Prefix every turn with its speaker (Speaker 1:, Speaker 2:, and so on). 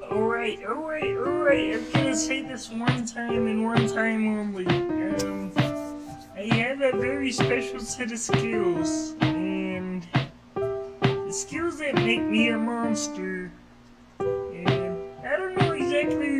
Speaker 1: Alright. I'm gonna say this one time and one time only. I have a very special set of skills, and the skills that make me a monster. And I don't know exactly